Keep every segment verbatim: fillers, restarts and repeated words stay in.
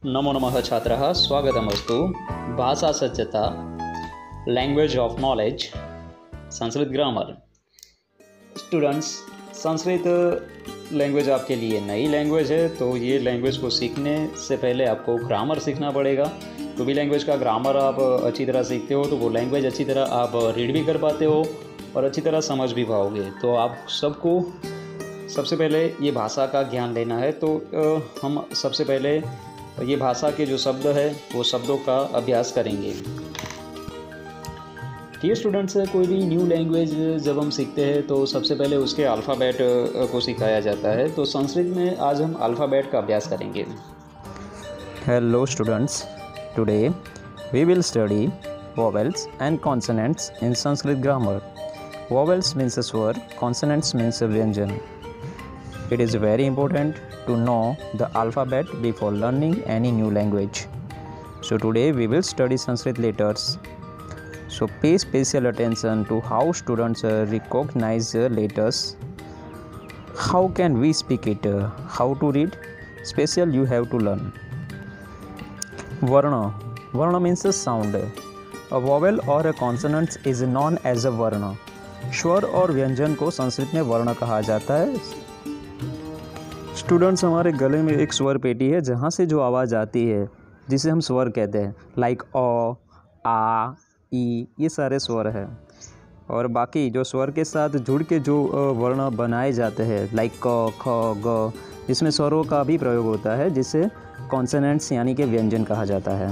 नमो नमः छात्राः, स्वागतमस्तु। भाषा सज्जता, language of knowledge, Sanskrit grammar. Students, Sanskrit language आपके लिए नई लैंग्वेज है, तो ये लैंग्वेज को सीखने से पहले आपको ग्रामर सीखना पड़ेगा। कोई भी लैंग्वेज का ग्रामर आप अच्छी तरह सीखते हो तो वो लैंग्वेज अच्छी तरह आप रीड भी कर पाते हो और अच्छी तरह समझ भी पाओगे। तो आप सबको सबसे पहले ये भाषा का ज्ञान लेना है। तो हम सबसे पहले ये भाषा के जो शब्द है वो शब्दों का अभ्यास करेंगे। ठीक है स्टूडेंट्स, कोई भी न्यू लैंग्वेज जब हम सीखते हैं तो सबसे पहले उसके अल्फ़ाबेट को सिखाया जाता है। तो संस्कृत में आज हम अल्फ़ाबेट का अभ्यास करेंगे। Hello students, today we will study vowels and consonants in Sanskrit grammar. Vowels means a svar, consonants means a vyanjan. It is very important to know the alphabet before learning any new language. So today we will study Sanskrit letters. So pay special attention to how students uh, recognize uh, letters. How can we speak it? Uh, how to read? Special you have to learn. Varna. Varna means a sound. A vowel or a consonant is known as a varna. स्वर और व्यंजन को संस्कृत में वर्ण कहा जाता है। Students, हमारे गले में एक स्वर पेटी है जहाँ से जो आवाज़ आती है जिसे हम स्वर कहते हैं, लाइक अ, आ, ई, ये सारे स्वर हैं। और बाकी जो स्वर के साथ जुड़ के जो वर्ण बनाए जाते हैं, लाइक क, ख, ग, जिसमें स्वरों का भी प्रयोग होता है, जिसे कॉन्सोनेंट्स यानी कि व्यंजन कहा जाता है।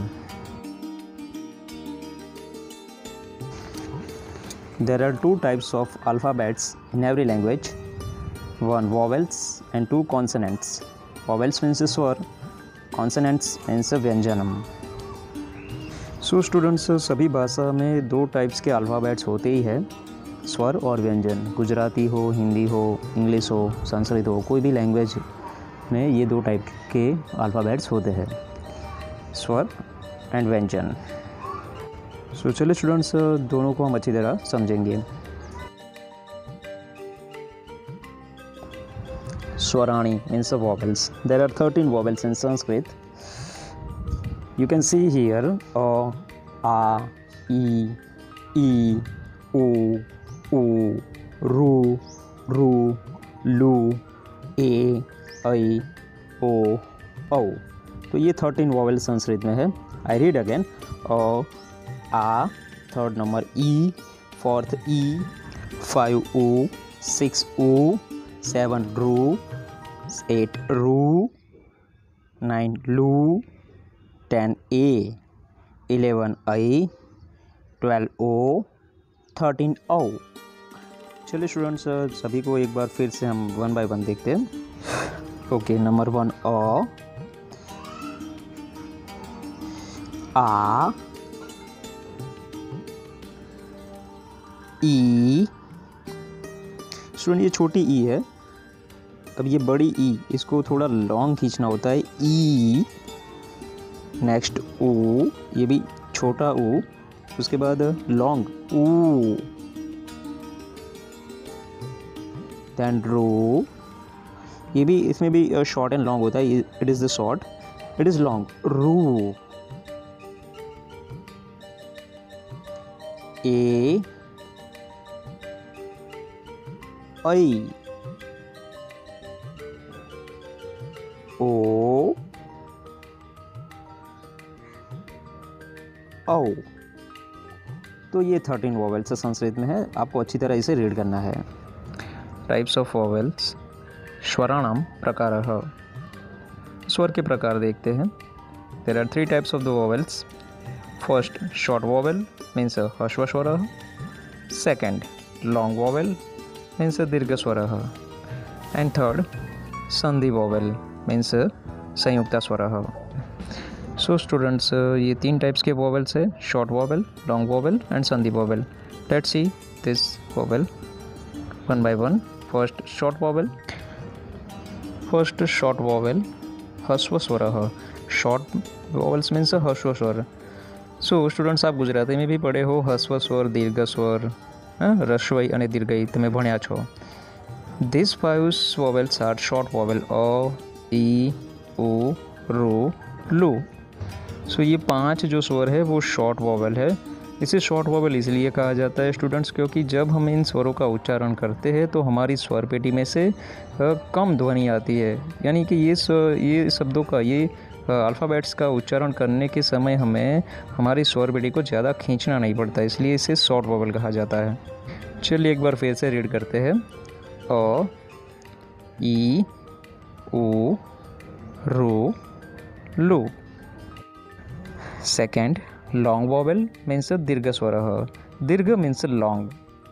There are two types of alphabets in every language. One vowels and two consonants. Vowels means swar, consonants means व्यंजनम। सो स्टूडेंट्स, सभी भाषा में दो टाइप्स के अल्फ़ाबेट्स होते ही है, स्वर और व्यंजन। गुजराती हो, हिंदी हो, इंग्लिश हो, संस्कृत हो, कोई भी लैंग्वेज में ये दो टाइप के अल्फ़ाबेट्स होते हैं, स्वर एंड व्यंजन। सो चलिए स्टूडेंट्स, दोनों को हम अच्छी तरह समझेंगे। Swarani means the vowels. There are thirteen vowels in Sanskrit. You can see here a, a, e, e, o, o, ru, ru, lu, a, I, o, औ। तो ये थर्टीन वॉवेल संस्कृत में है। I read again. अ, आ, third number ई, fourth ई, five ओ, सिक्स ओ, सेवन रू, एट रू, नाइन लू, टेन ए, इलेवन आई, ट्वेल्व ओ, थर्टीन औ। चलिए स्टूडेंट्स, सभी को एक बार फिर से हम वन बाय वन देखते हैं। ओके, नंबर वन अ, आ, ई। स्टूडेंट, ये छोटी ई है। अब ये बड़ी ई, इसको थोड़ा लॉन्ग खींचना होता है। ई, नेक्स्ट ओ, ये भी छोटा ओ, उसके बाद लॉन्ग ऊ, देन रो, ये भी, इसमें भी शॉर्ट एंड लॉन्ग होता है। It is the short, it is long रू, ए, आई, ओ, औ। तो ये थर्टीन वॉवेल्स संस्कृत में है, आपको अच्छी तरह इसे रीड करना है। Types of vowels. स्वराणाम प्रकारः। स्वर के प्रकार देखते हैं। There are three types of the vowels. First, short vowel means ह्रस्व स्वरः। सेकंड, लॉन्ग वॉवेल मीन्स दीर्घ स्वरः। And third, sandhi vowel means संयुक्ता स्वरः। सो स्टूडेंट्स, ये तीन टाइप्स के वॉवेल्स है, short vowel, long vowel and sandhi vowel. Let's see this vowel one by one. First, short vowel. First, short vowel ह्रस्व स्वरः। शॉर्ट वॉवेल्स मीन्स ह्रस्व स्वर। सो स्टूडेंट्स, आप गुजराती में भी पढ़े हो ह्रस्व स्वर, दीर्घ स्वर, રસ્વઈ અને દીર્ઘઈ તમે ભણ્યા છો। These five vowels are short vowel: a, e, o, ru, लू। सो ये पांच जो स्वर है वो शॉर्ट वॉवेल है। इसे शॉर्ट वॉवेल इसलिए कहा जाता है स्टूडेंट्स क्योंकि जब हम इन स्वरों का उच्चारण करते हैं तो हमारी स्वर पेटी में से कम ध्वनि आती है, यानी कि ये ये शब्दों का ये अल्फ़ाबेट्स का उच्चारण करने के समय हमें हमारी स्वर पेटी को ज़्यादा खींचना नहीं पड़ता, इसलिए इसे शॉर्ट वॉवेल कहा जाता है। चलिए एक बार फिर से रीड करते हैं। अ, ई, उ, रू, लू। सेकेंड, लॉन्ग वॉवेल मीन्स दीर्घ स्वर। दीर्घ मीन्स लॉन्ग।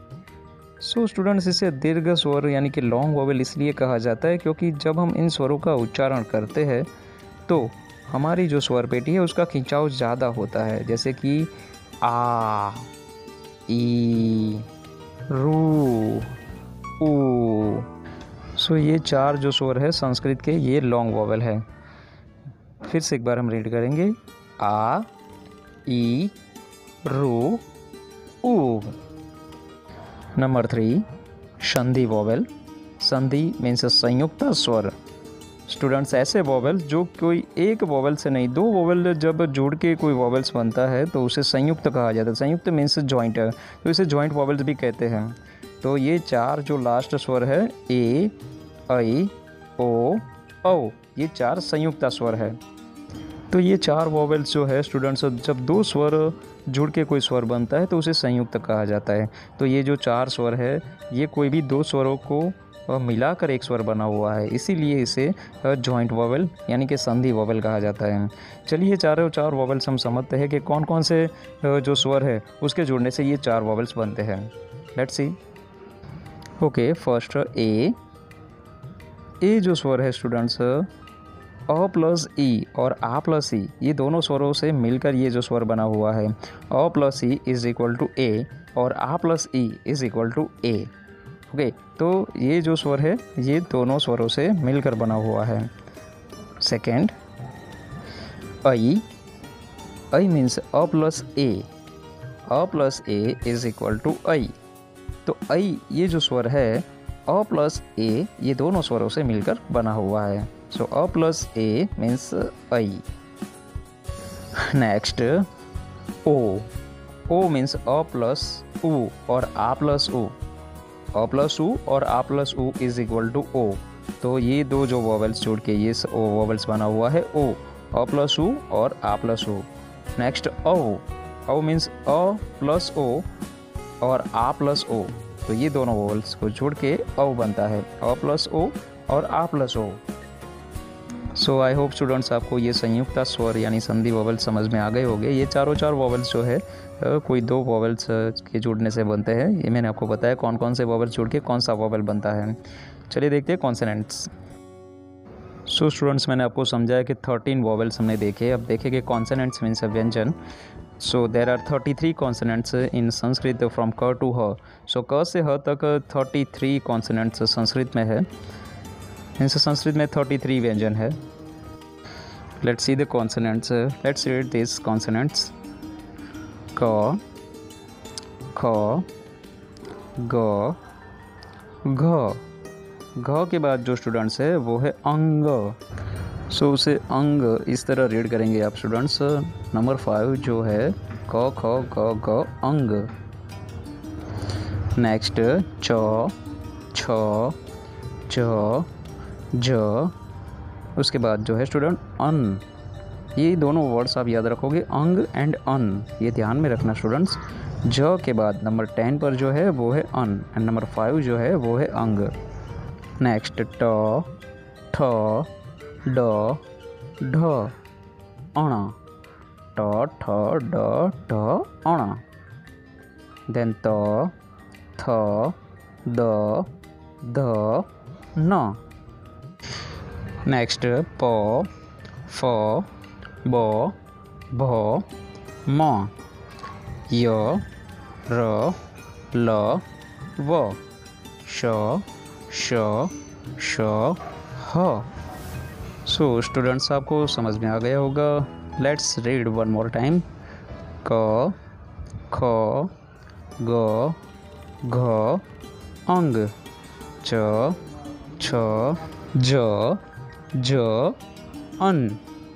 सो स्टूडेंट्स इसे दीर्घ स्वर यानी कि लॉन्ग वॉवेल इसलिए कहा जाता है क्योंकि जब हम इन स्वरों का उच्चारण करते हैं तो हमारी जो स्वर पेटी है उसका खिंचाव ज़्यादा होता है, जैसे कि आ, ई, रू, ऊ। सो ये चार जो स्वर है संस्कृत के ये लॉन्ग वॉवेल है। फिर से एक बार हम रीड करेंगे। आ, ई, रू, ऊ। Number three, sandhi vowel. Sandhi means संयुक्त स्वर। स्टूडेंट्स ऐसे वॉवेल जो कोई एक वॉवेल से नहीं, दो वॉवेल जब जोड़ के कोई वॉवेल्स बनता है तो उसे संयुक्त कहा जाता है। संयुक्त मीन्स जॉइंट, तो इसे जॉइंट वॉवेल्स भी कहते हैं। तो ये चार जो लास्ट स्वर है ए, ऐ, ओ, औ, ये चार संयुक्त स्वर है। तो ये चार वॉवेल्स जो है स्टूडेंट्स जब दो स्वर जुड़ के कोई स्वर बनता है तो उसे संयुक्त कहा जाता है। तो ये जो चार स्वर है ये कोई भी दो स्वरों को मिलाकर एक स्वर बना हुआ है, इसीलिए इसे जॉइंट वॉवेल यानी कि संधि वॉवेल कहा जाता है। चलिए चारों चार वॉवेल्स हम समझते हैं कि कौन कौन से जो स्वर है उसके जुड़ने से ये चार वॉवेल्स बनते हैं। Let's see. ओके, फर्स्ट ए। ए जो स्वर है स्टूडेंट्स अ प्लस ई और आ प्लस ई, ये दोनों स्वरों से मिलकर ये जो स्वर बना हुआ है। अ प्लस ई इज इक्वल टू ए और आ प्लस ई इज इक्वल टू ए। ओके, तो ये जो स्वर है ये दोनों स्वरों से मिलकर बना हुआ है। सेकेंड, ऐ। ऐ मीन्स अ प्लस ए। अ प्लस ए इज इक्वल टू ऐ। तो ऐ ये जो स्वर है अ प्लस ए ये दोनों स्वरों से मिलकर बना हुआ है। सो अ प्लस ए मीन्स ऐ। नेक्स्ट, ओ। ओ मीन्स अ प्लस उ और आ प्लस उ। अ प्लस उ और आ प्लस उ इज इक्वल टू ओ। तो ये दो जो वॉवेल्स जोड़ के ये वॉवेल्स बना हुआ है ओ। अ प्लस उ और आ प्लस उ। नेक्स्ट, औ। औ मीन्स अ प्लस ओ और आ प्लस ओ। तो ये दोनों वॉवेल्स को जोड़ के औ बनता है। अ प्लस ओ और आ प्लस ओ। सो आई होप स्टूडेंट्स आपको ये संयुक्त स्वर यानी संधि वॉवेल समझ में आ गए होंगे। ये चारों चार वॉवेल्स जो है कोई दो वॉवेल्स के जुड़ने से बनते हैं। ये मैंने आपको बताया कौन कौन से वॉवेल्स जोड़ के कौन सा वॉवेल बनता है। चलिए देखते हैं कॉन्सोनेंट्स। सो स्टूडेंट्स मैंने आपको समझाया कि थर्टीन वॉवेल्स हमने देखे। अब देखेंगे कॉन्सोनेंट्स मीन्स व्यंजन। So there are thirty three consonants in Sanskrit from क टू ह। सो क से ह तक थर्टी थ्री कॉन्सोनेंट्स संस्कृत में है। मीन्स संस्कृत में थर्टी थ्री व्यंजन है। Let's see the consonants. Let's read this consonants. क, ख, ग, घ। घ के बाद जो स्टूडेंट्स है वो है अंग। सो so, उसे अंग इस तरह रीड करेंगे आप स्टूडेंट्स। नंबर फाइव जो है क, ख, ग, घ, अंग। नेक्स्ट, च, छ, ज, ज। उसके बाद जो है स्टूडेंट अन। ये दोनों वर्ड्स आप याद रखोगे, अंग एंड अन, ये ध्यान में रखना स्टूडेंट्स। ज के बाद नंबर टेन पर जो है वो है अन एंड नंबर फाइव जो है वो है अंग। नेक्स्ट, ट, ठ, ड, ढ, अण। ट, ठ, ड, ढ, अण। देन त, थ, द, ध, न। नेक्स्ट, प, फ, ब, भ, म, य, र, ल, व, श, श, श, ह। सो स्टूडेंट्स आपको समझ में आ गया होगा। Let's read one more time. क, ख, ग, घ, अंग। च, छ, ज, ज, अन।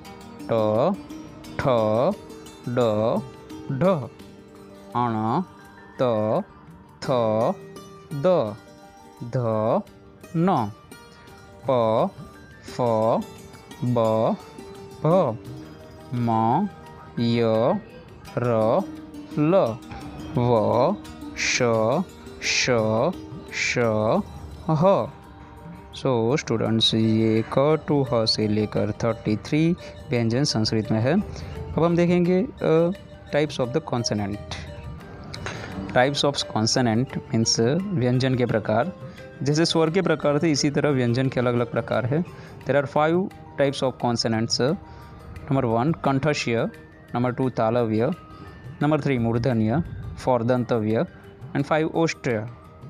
ट ठ ड ढ अण त थ द ध न प फ ब भ म य र ल व श श श ह। सो स्टूडेंट्स ये क टू ह से लेकर तैंतीस व्यंजन संस्कृत में है। अब हम देखेंगे types of the consonant. Types of consonant means व्यंजन के प्रकार। जैसे स्वर के प्रकार थे इसी तरह व्यंजन के अलग अलग प्रकार है। There are five types of consonants. Number one कंठस्य, नंबर टू तालव्य, नंबर थ्री मूर्धन्य, फोर दंतव्य एंड फाइव ओष्ट्य।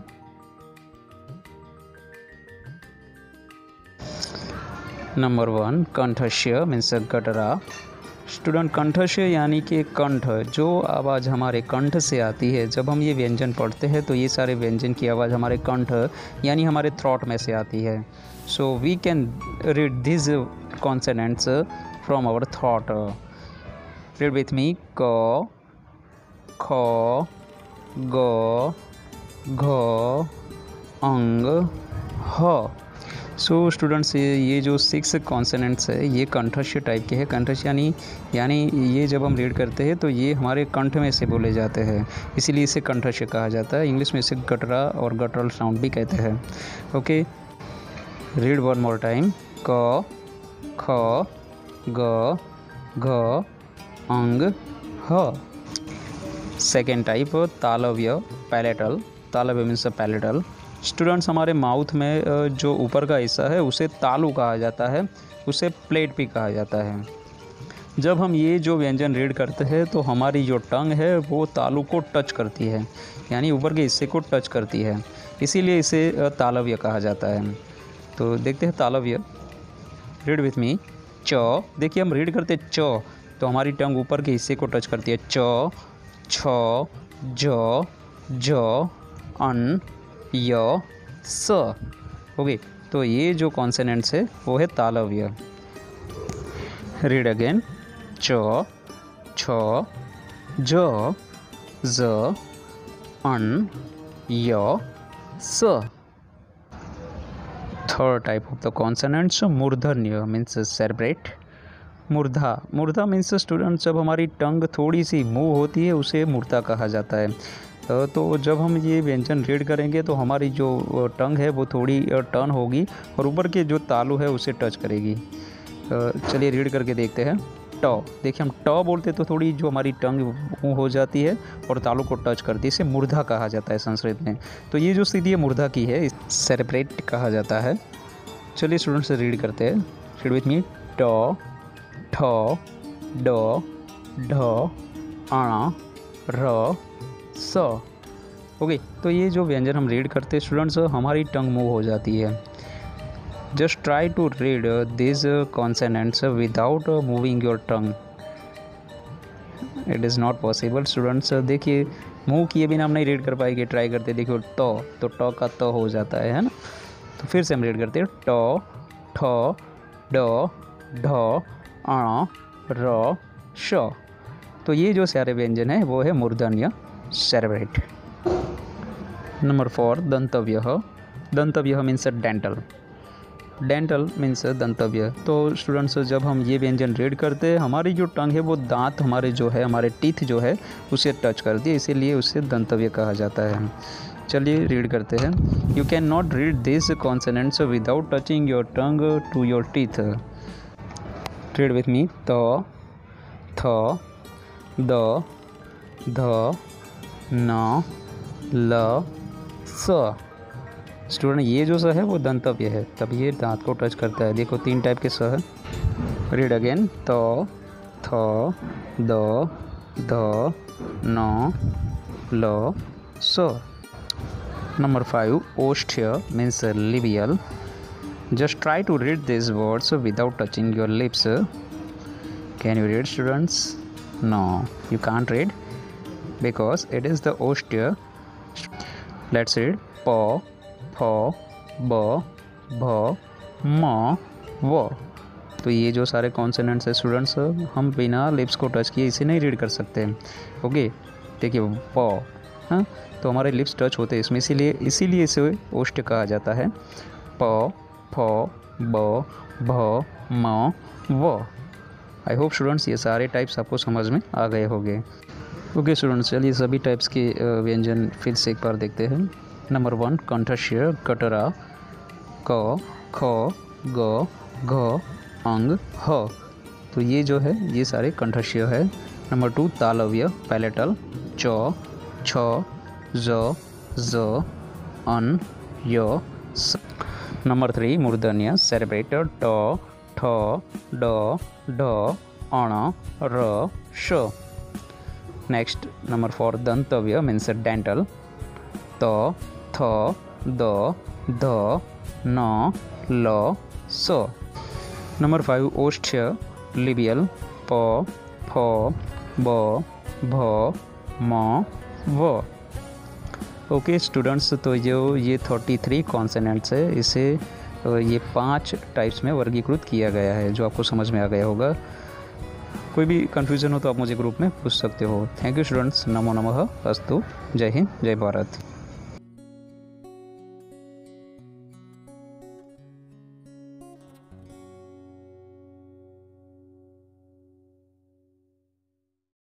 नंबर वन कंठस्य मीन्स गटरा। स्टूडेंट कंठस्य यानी कि कंठ, जो आवाज़ हमारे कंठ से आती है। जब हम ये व्यंजन पढ़ते हैं तो ये सारे व्यंजन की आवाज़ हमारे कंठ यानी हमारे थ्रोट में से आती है। So we can read this consonants from our throat. Read with me. क, ख, ग, घ, अंग, ह। सो स्टूडेंट्स ये जो सिक्स कॉन्सोनेंट्स है ये कंठस्य टाइप के हैं। कंठस्य यानी यानी ये जब हम रीड करते हैं तो ये हमारे कंठ में से बोले जाते हैं, इसीलिए इसे कंठस्य कहा जाता है। इंग्लिश में इसे गटरा और गटरल साउंड भी कहते हैं। Okay, read one more time. क, ख, ग, घ, अंग, ह। सेकेंड टाइप तालव्य, पैलेटल। तालव्य मीन्स पैलेटल। स्टूडेंट्स हमारे माउथ में जो ऊपर का हिस्सा है उसे तालु कहा जाता है, उसे प्लेट भी कहा जाता है। जब हम ये जो व्यंजन रीड करते हैं तो हमारी जो टंग है वो तालु को टच करती है, यानी ऊपर के हिस्से को टच करती है, इसीलिए इसे तालव्य कहा जाता है। तो देखते हैं तालव्य। रीड विथ मी। च, देखिए हम रीड करते च तो हमारी टंग ऊपर के हिस्से को टच करती है। च, छ, ज, ज, अन, य, स। ओके, तो ये जो कॉन्सोनेंट्स है वो है तालव्य। Read again. च, छ, ज, ज, अन, य, स। Third type of the consonants मूर्धन्य मीन्स सेपरेट। मूर्धा, मूर्धा मीन्स स्टूडेंट जब हमारी टंग थोड़ी सी मूव होती है उसे मूर्धा कहा जाता है। तो जब हम ये व्यंजन रीड करेंगे तो हमारी जो टंग है वो थोड़ी टर्न होगी और ऊपर के जो तालु है उसे टच करेगी। चलिए रीड करके देखते हैं। ट, देखिए हम ट बोलते तो थोड़ी जो हमारी टंग मूव हो जाती है और तालु को टच करती है, इसे मूर्धा कहा जाता है संस्कृत में। तो ये जो स्थिति है मूर्धा की है, सेपरेट कहा जाता है। चलिए स्टूडेंट से रीड करते हैं। Read with me. ट, ठ, ड, ढ, अण, र, स। ओके, तो ये जो व्यंजन हम रीड करते हैं स्टूडेंट्स हमारी टंग मूव हो जाती है। Just try to read this consonants without moving your tongue. It is not possible students. देखिए मूव किए बिना हम नहीं रीड कर पाएंगे। ट्राई करते देखिए ट, तो ट का त हो जाता है है ना। तो फिर से हम रीड करते हैं। ट, ठ, ड, ढ, अण, र, श। तो ये जो सारे व्यंजन है वो है मूर्धन्य, सेपरेट। नंबर फोर दंतव्य। दंतव्य मीन्स डेंटल। डेंटल मीन्स दंतव्य। तो स्टूडेंट्स जब हम ये व्यंजन रीड करते हैं हमारी जो टंग है वो दांत हमारे जो है हमारे टीथ जो है उसे टच करती है, इसीलिए उसे दंतव्य कहा जाता है। चलिए रीड करते हैं। You can not read this consonants without touching your tongue to your teeth. Read with me. त, थ, द, ध, न, ल, स। स्टूडेंट ये जो स है वो दंतव्य है, तब ये दांत को टच करता है। देखो तीन टाइप के स है। Read again. त, थ, द, ध, न, ल, स। नंबर फाइव ओष्ठ्य means labial. Just try to read this words without touching your lips. Can you read students? No, you can't read because it is the oष्ट्य. Let's read. प, फ, ब, भ, म, व. तो ये जो सारे कॉन्सोनेंट्स है स्टूडेंट्स, हम बिना लिप्स को टच किए इसे नहीं रीड कर सकते। ओके, देखिए प, हाँ, तो हमारे लिप्स टच होते हैं इसमें, इसीलिए इसीलिए इसे ओष्ठ कहा जाता है। प, फ, ब, भ, म, व। आई होप स्टूडेंट्स ये सारे टाइप्स आपको समझ में आ गए होंगे। ओके स्टूडेंट्स, चलिए सभी टाइप्स के व्यंजन फिर से एक बार देखते हैं। नंबर वन कंठस्य कटरा क, ख, ग, घ, अंग, ह। तो ये जो है ये सारे कंठस्य है। नंबर टू तालव्य पैलेटल च, छ, ज, ज, अन, य, स। नंबर थ्री मूर्धन्य सेरेब्रेटर ट, ठ, ड, ढ, अण, र, श। नेक्स्ट नंबर फोर दंतव्य मीन्स डेंटल त, थ, द, ध, न, ल, स। नंबर फाइव ओष्ठ्य लिबियल प, फ, ब, भ, म, व। ओके स्टूडेंट्स, तो जो ये थर्टी थ्री कॉन्सोनेंट्स है इसे ये पांच टाइप्स में वर्गीकृत किया गया है, जो आपको समझ में आ गया होगा। कोई भी कन्फ्यूज़न हो तो आप मुझे ग्रुप में पूछ सकते हो। Thank you students. नमो नमः। अस्तु। जय हिंद, जय भारत।